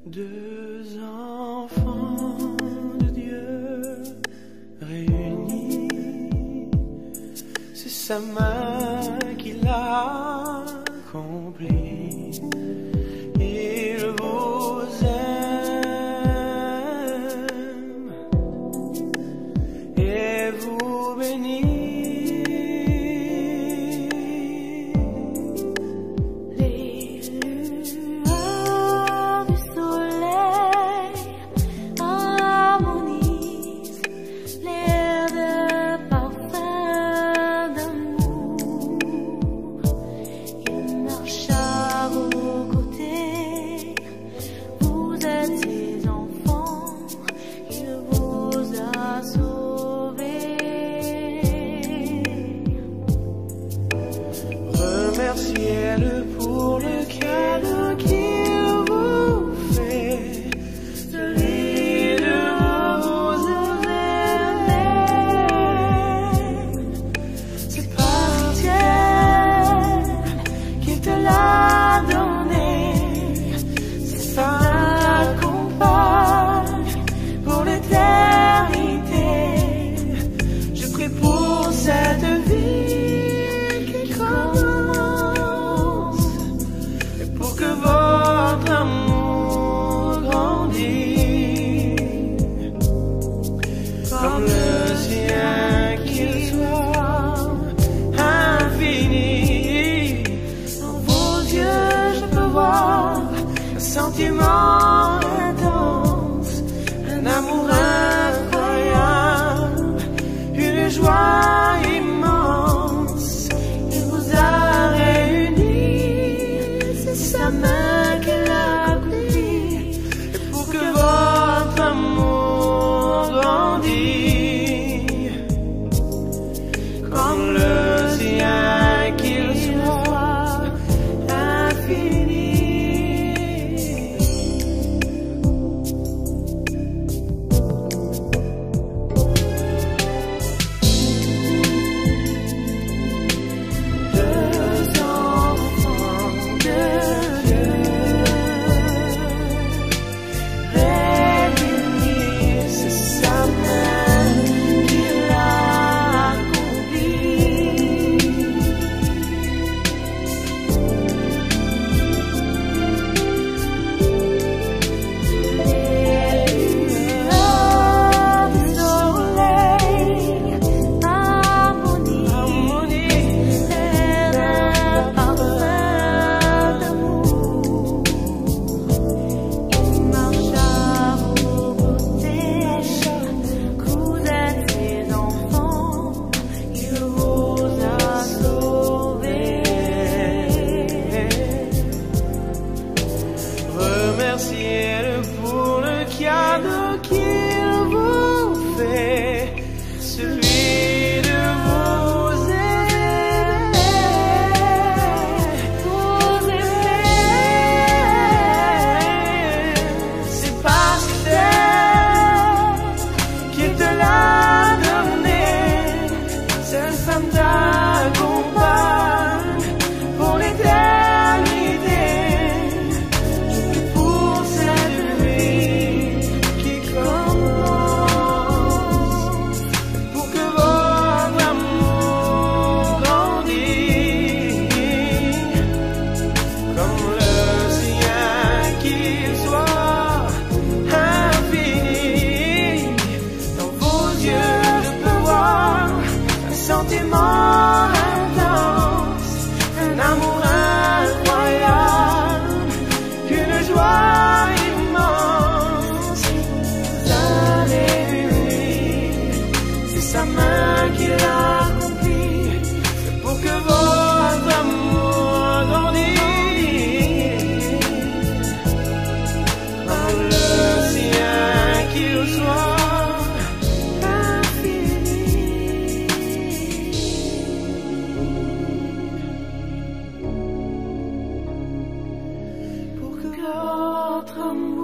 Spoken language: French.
Deux enfants de Dieu réunis, c'est sa main qui l'a accompli. Il vous aime et vous bénit. Remerciez-le pour le cadeau qu'il vous fait, celui de vous aimer. C'est par ciel qu'il te l'a donné, c'est ça t'accompagne pour l'éternité. Je prie pour cette vie qui commence, pour que votre amour grandisse, comme le sien qu'il soit infini. Dans vos yeux je peux voir un sentiment intense, un amour incroyable, une joie immense. Il vous a réunis, c'est sa main qui l'a accompli, et pour que votre amour grandisse, comme le sien qu'il soit infini. Remerciez-le pour le cadeau qu'il vous fait, celui de vous aimer. C'est parce qu'il te l'a donné, cette femme t'accompagne pour l'éternité. Sentiment intense, un amour incroyable, une joie immense. Vous avez réuni, c'est sa main qui l'a accompli, c'est pour que votre amour grandisse, comme le sien qu'il soit. Votre amour